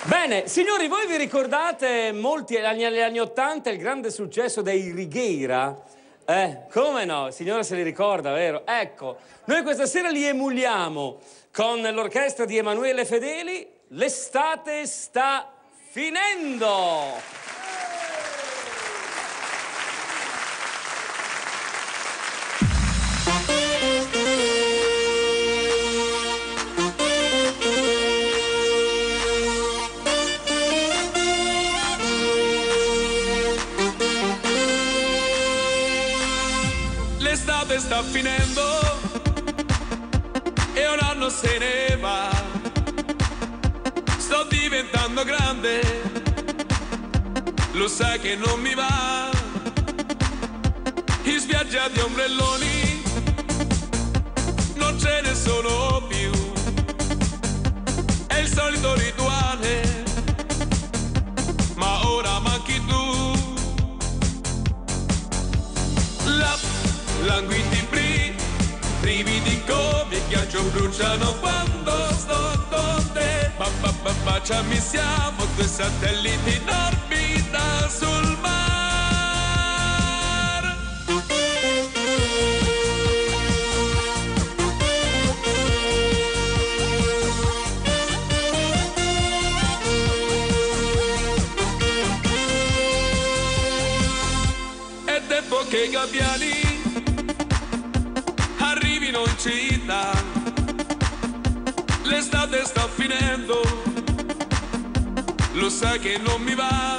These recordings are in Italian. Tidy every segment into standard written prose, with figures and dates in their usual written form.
Bene, signori, voi vi ricordate molti negli anni '80 il grande successo dei Righeira? Come no? Signora se li ricorda, vero? Ecco, noi questa sera li emuliamo con l'orchestra di Emanuele Fedeli. L'estate sta finendo! L'estate sta finendo e un anno se ne va. Sto diventando grande, lo sai che non mi va. In spiaggia di ombrelloni non ce ne sono più. È il solito rituale, ma ora manchi tu. Languidi brividi come ghiaccio bruciano quando sto con te. Baciami, siamo due satelliti in orbita sul mar. È tempo che i gabbiani arrivino in città. L'estate sta finendo, lo sai che non mi va.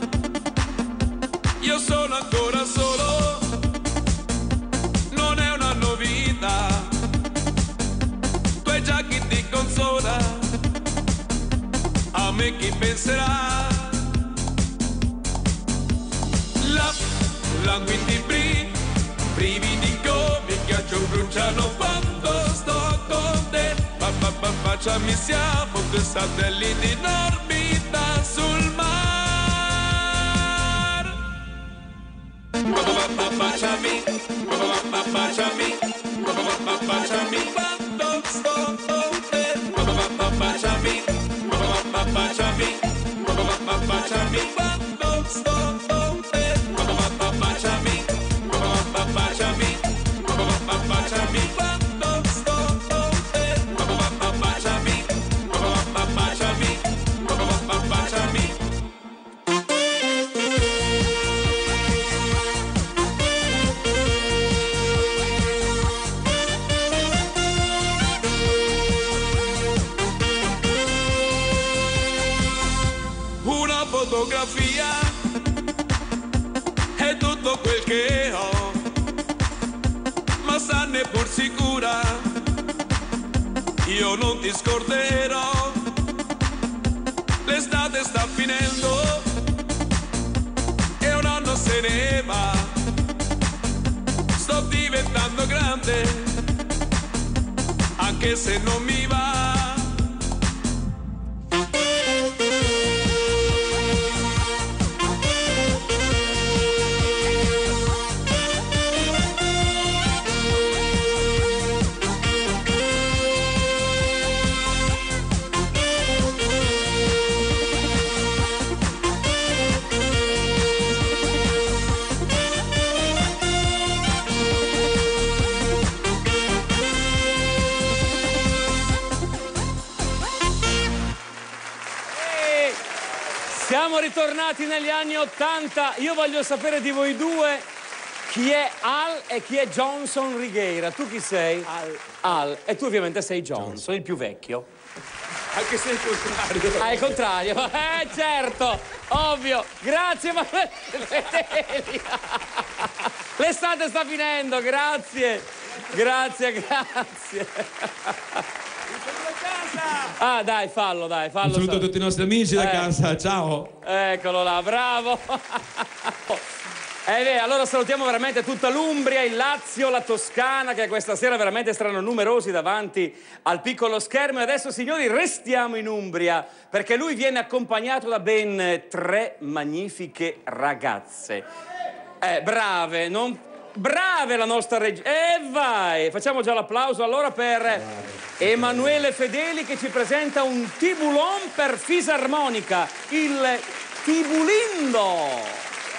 Io sono ancora solo, non è una novità. Tu hai già chi ti consola, a me chi penserà. Languidi brividi come ghiaccio bruciano quando sto con te. Baciami, siamo due satelliti in orbita sul mar. Baciami, baciami, baciami quando sto con te. Baciami, baciami, baciami quando sto con te. Baciami, baciami, baciami quando sto con te. Baciami, baciami, baciami. Una fotografia è tutto quel che ho, ma sanne pur sicura, io non ti scorderò. L'estate sta finendo e un anno se ne va. Sto diventando grande, anche se non mi va. Siamo ritornati negli anni '80. Io voglio sapere di voi due chi è Al e chi è Johnson Righeira. Tu chi sei? Al. E tu ovviamente sei Johnson, il più vecchio. Anche se è il contrario. Ah, è il contrario. Certo, ovvio. Grazie, Emanuele Fedeli. L'estate sta finendo, grazie. Grazie. Ah, dai, fallo. Un saluto a tutti i nostri amici da casa, ciao. Eccolo là, bravo. Allora salutiamo veramente tutta l'Umbria, il Lazio, la Toscana, che questa sera veramente saranno numerosi davanti al piccolo schermo. E adesso, signori, restiamo in Umbria, perché lui viene accompagnato da ben 3 magnifiche ragazze. Brave, non... Brave la nostra regina. E vai! Facciamo già l'applauso allora per Emanuele Fedeli che ci presenta un Tiboulon per fisarmonica, il Tibulindo.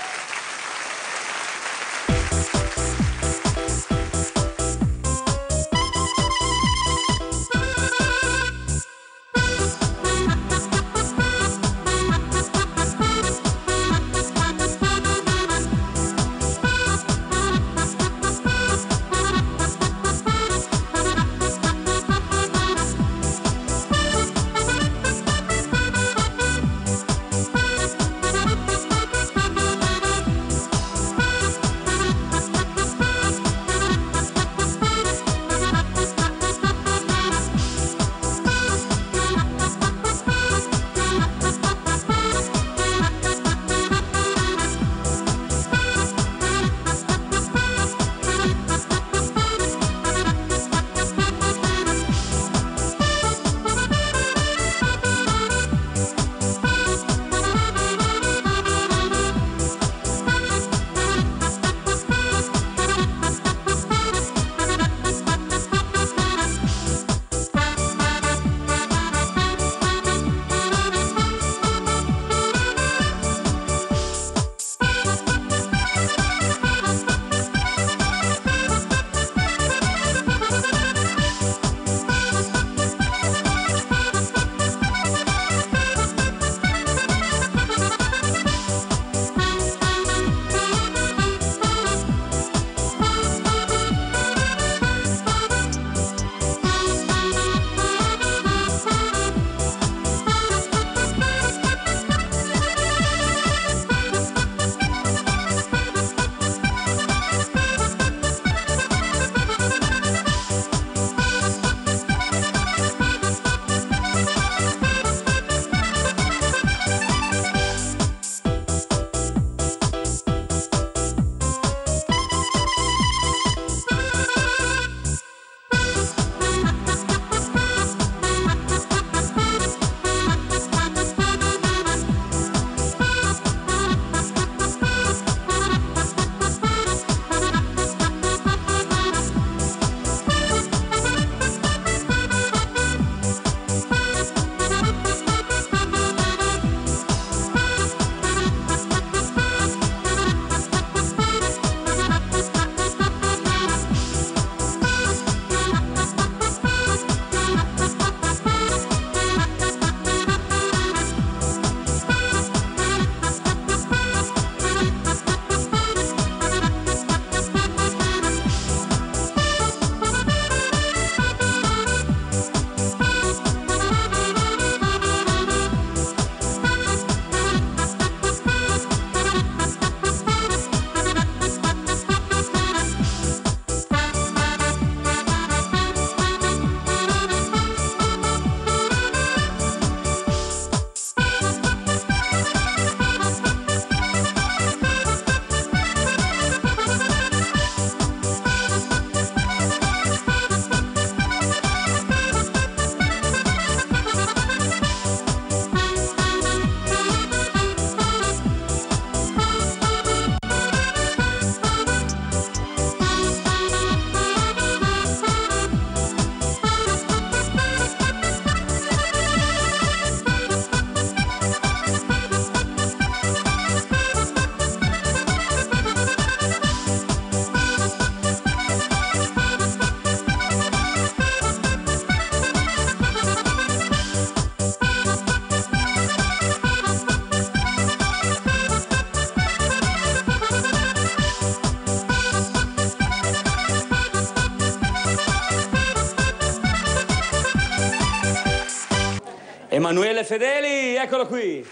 Emanuele Fedeli, eccolo qui.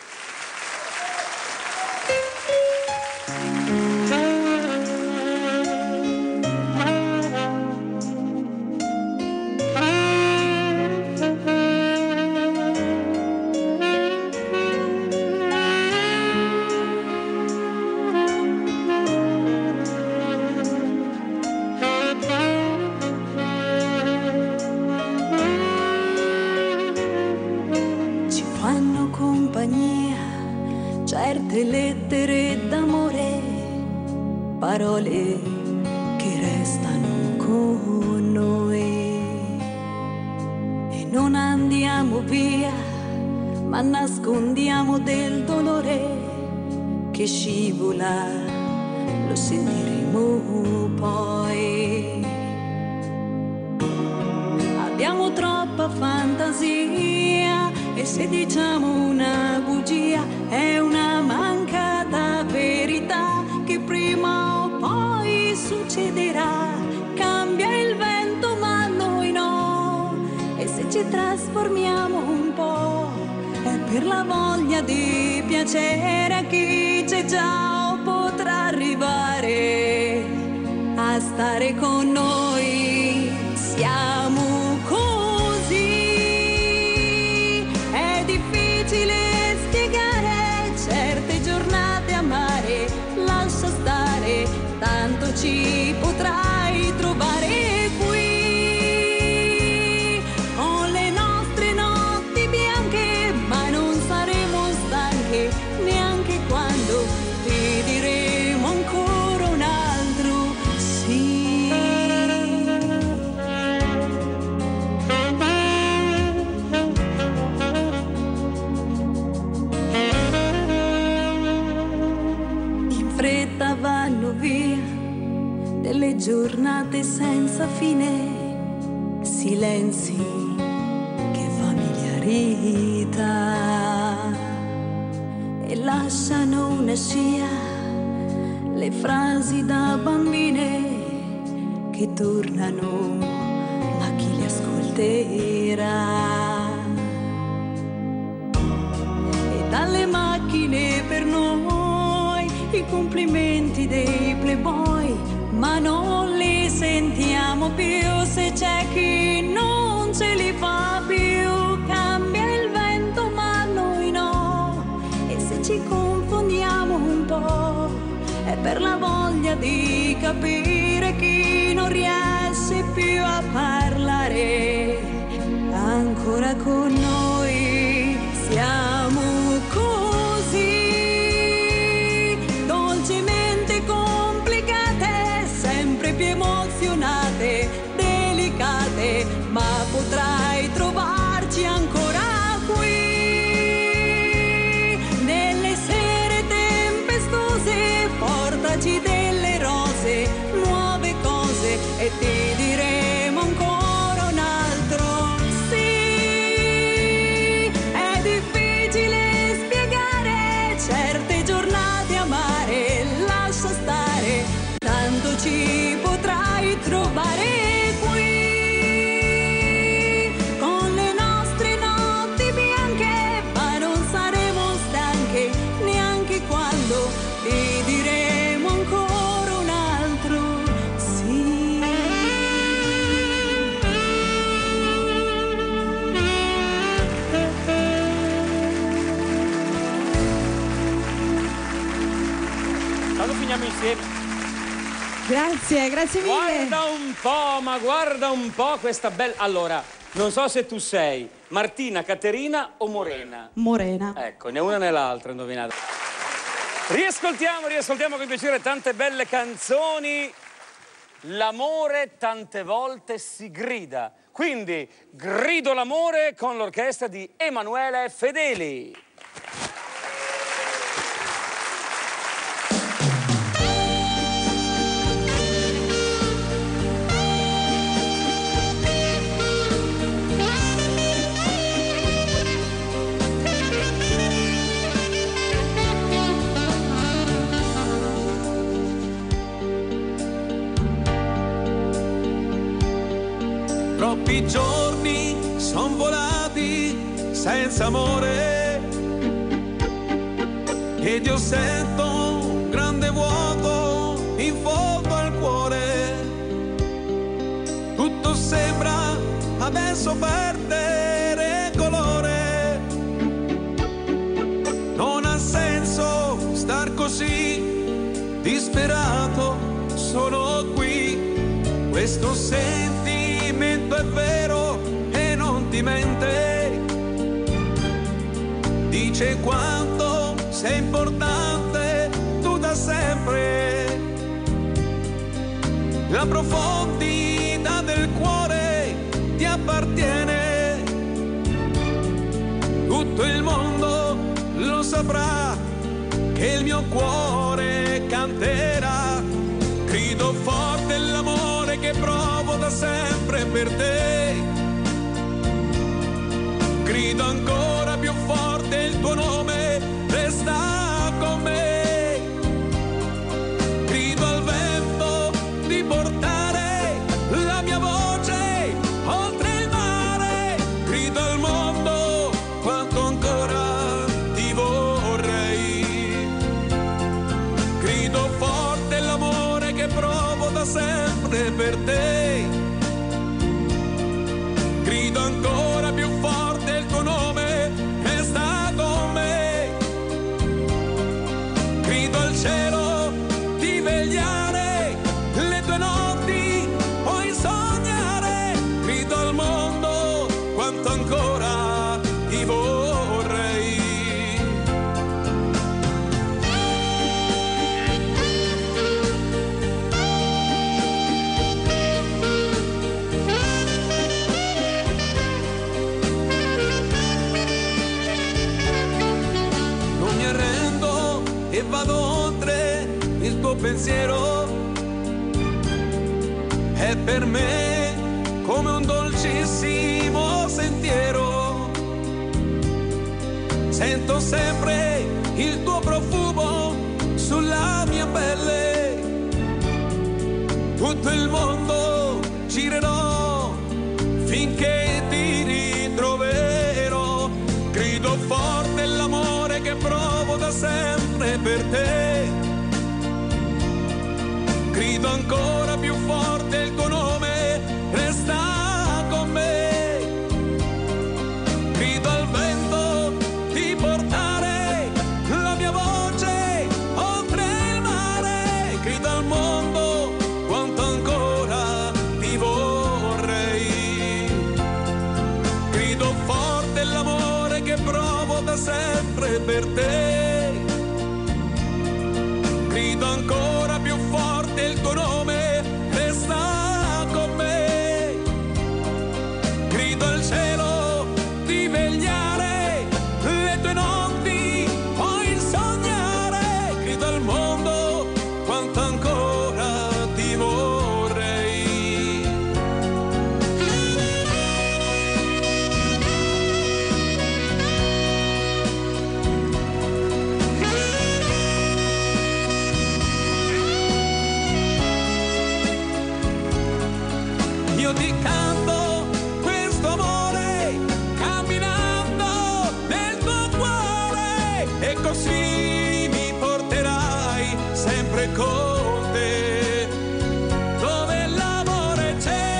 Certe lettere d'amore, parole che restano con noi. andiamo via, ma nascondiamo del dolore che scivola, lo sentiremo poi. Abbiamo troppa fantasia e se diciamo una bugia è una mancata verità che prima o poi succederà. Cambia il vento ma noi no, e se ci trasformiamo un po' è per la voglia di piacere a chi c'è già o potrà arrivare a stare con noi. Siamo così, è difficile spiegare certe giornate amare, lascia stare, tanto ci potrai trovare qui, con le nostre notti bianche, ma non saremo stanche neanche quando ti diremo ancora un altro sì. In fretta vanno via delle giornate senza fine, silenzi che familiarità, e lasciano una scia le frasi da bambine che tornano, ma chi le ascolterà? E dalle macchine per noi i complimenti dei playboy, ma non li sentiamo più se c'è chi non ce li fa più. Cambia il vento ma noi no, e se ci confondiamo un po' è per la voglia di capire chi non riesce più a parlare ancora con noi. Siamo così, dolcemente complicate, sempre più emozionate, delicate, ma potrai trovarci ancora qui. Nelle sere tempestose portaci delle rose, nuove cose, e ti diremo ancora un altro sì. È difficile spiegare certe giornate amare, lascia stare, tanto ci potrai trovare qui, con le nostre notti bianche, ma non saremo stanche neanche quando ti diremo ancora un altro sì. Quando finiamo insieme. Grazie, grazie mille. Guarda un po', ma guarda un po' questa bella... Allora, non so se tu sei Martina, Caterina o Morena. Morena. Ecco, né una né l'altra, indovinate. Riascoltiamo con piacere tante belle canzoni. L'amore tante volte si grida. Quindi, grido l'amore con l'orchestra di Emanuele Fedeli. Troppi giorni son volati senza amore ed io sento un grande vuoto in fondo al cuore. Tutto sembra adesso perdere colore. Non ha senso star così disperato, sono qui. Questo sentimento è vero e non ti mente. Dice quanto sei importante tu da sempre. La profondità del cuore ti appartiene. tutto il mondo lo saprà che il mio cuore canterà. Grido forte l'amore che provo da sempre per te. Grido ancora più forte il tuo nome, resta con me. Grido al vento di portare la mia voce oltre il mare. Grido al mondo quanto ancora ti vorrei. Grido forte l'amore che provo da sempre per te. Grido ancora più forte il tuo nome, resta con me. Grido al cielo di vegliare le tue notti, puoi sognare. Grido al mondo quanto ancora ti vorrei. Non mi arrendo e vado oltre il tuo pensiero. È per me come un dolcissimo sentiero. Sento sempre il tuo profumo sulla mia pelle. Tutto il mondo girerò finché ti ritroverò. Grido forte l'amore che provo da sempre per te. Grido ancora più forte il tuo nome, resta con me. Grido al vento di portare la mia voce oltre il mare. Grido al mondo quanto ancora ti vorrei. Grido forte l'amore che provo da sempre per te. Grido ancora più forte il tuo nome, resta con me. Grido al cielo di vegliare le tue notti, puoi sognare. Grido al mondo quanto ancora ti vorrei. Io ti canto questo amore camminando nel tuo cuore, e così mi porterai sempre con te dove l'amore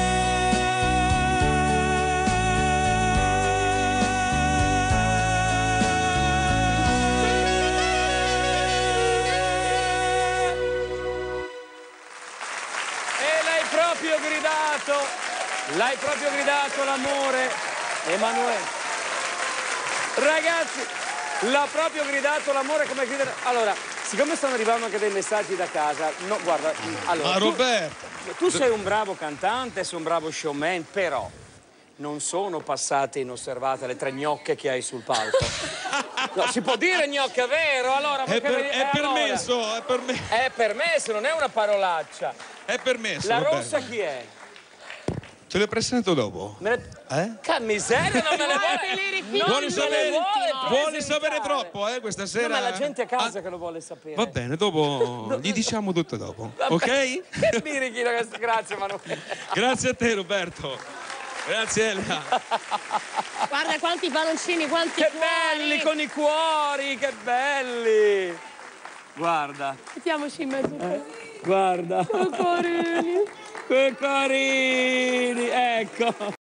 L'hai proprio gridato l'amore, Emanuele. Ragazzi, l'ha proprio gridato l'amore come gridare. Allora, siccome stanno arrivando anche dei messaggi da casa, no, guarda, allora, Ma Roberto, tu sei un bravo cantante, sei un bravo showman, però non sono passate inosservate le 3 gnocche che hai sul palco. No, si può dire gnocche, vero? Allora, è permesso, allora. è permesso. È permesso, non è una parolaccia. È permesso. La Roberto. rossa chi è? Te le presento dopo. Che miseria, non me le vuole. Vuole sapere troppo, questa sera. No, ma la gente a casa che lo vuole sapere. Va bene, dopo gli diciamo tutto dopo. Ok? Che birichino, grazie Emanuele. Grazie a te, Roberto. Grazie Elia. Guarda quanti palloncini, quanti che cuori. belli con i cuori, che belli. Guarda. Mettiamoci in mezzo. Guarda. Che carini. Che carini, ecco.